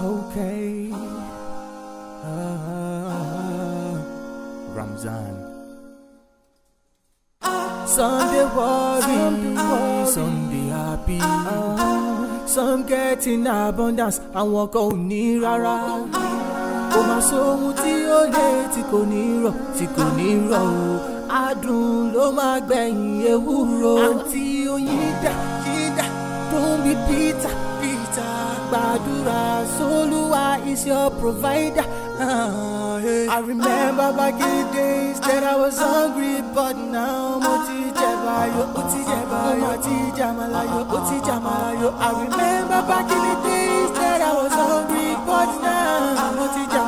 Okay. Ramzan. Sunday worry, Sunday happy. Some get in abundance and walk on ní rárá. Kò má sóhun tí ó lè tí kò ní rọ̀ o. Adùn ló máa gbẹ̀yìn ewúro. Àǹtí Oyinda, don't be Peter. Gbàdúrà s'Olúwa is your provider. I remember back in the days that I was hungry, but now mo ti jẹ báyọ̀, mo ti jẹ àmàlà. I remember back in the days that I was hungry, but now mo ti jẹ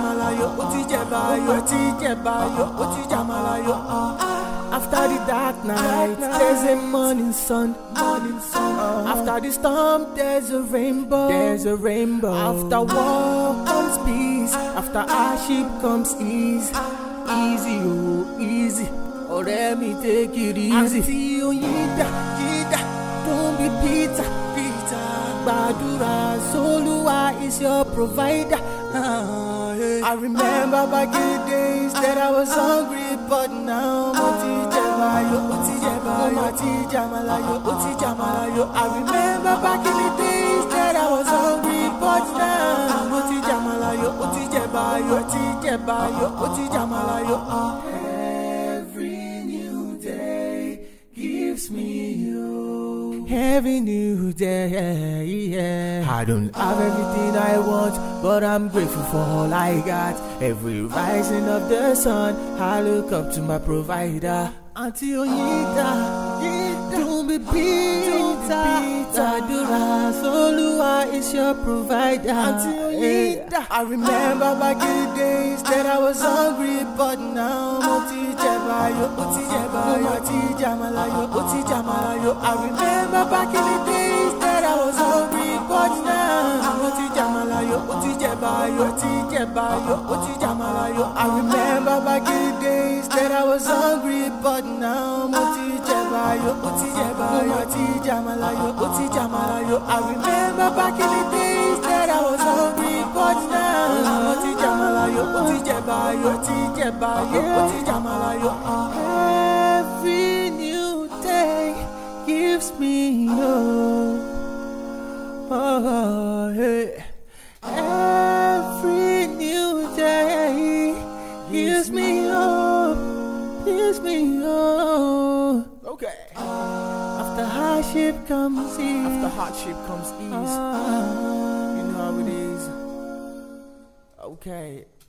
àmàlà. After the dark night, there's a morning sun. After the storm, there's a rainbow. After war comes peace. After hardship comes ease. Easy, oh, easy. Oh, let me take it easy. Àǹtí Oyinda, don't be Peter. Gbàdúrà s'Olúwa is your provider. I remember back in the days that I was hungry, but now mo ti jẹ báyọ̀, mo ti jẹ àmàlà. I remember back in the days that I was hungry, but now mo ti jẹ àmàlà. Every new day gives me you. Every new day, yeah. I don't have everything I want, but I'm grateful for all I got. Every rising of the sun, I look up to my provider. Àǹtí Oyinda, don't be Peter. Gbàdúrà s'Olúwa is your provider. Àǹtí Oyinda, I remember back in the days that I was hungry, but now mo ti jẹ báyọ̀, mo ti jẹ àmàlà. I remember back in the days that I was hungry, but now mo ti jẹ àmàlà. I remember back in the days that I was hungry, but now mo ti jẹ báyọ̀, mo ti jẹ àmàlà. I remember back in the days that I was hungry, but now mo ti jẹ àmàlà. Every new day gives me hope. Oh, hey. Every new day gives me hope. Okay. After hardship comes ease. You know how it is. Okay.